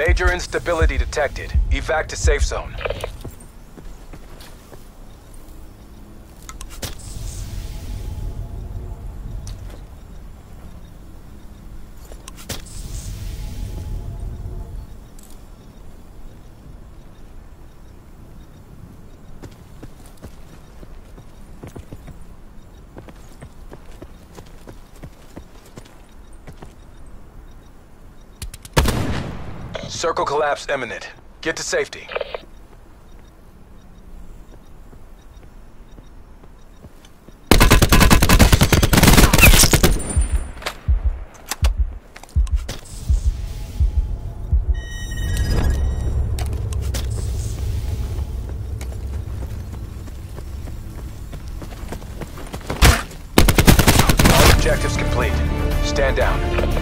Major instability detected. Evac to safe zone. Circle collapse imminent. Get to safety. All objectives complete. Stand down.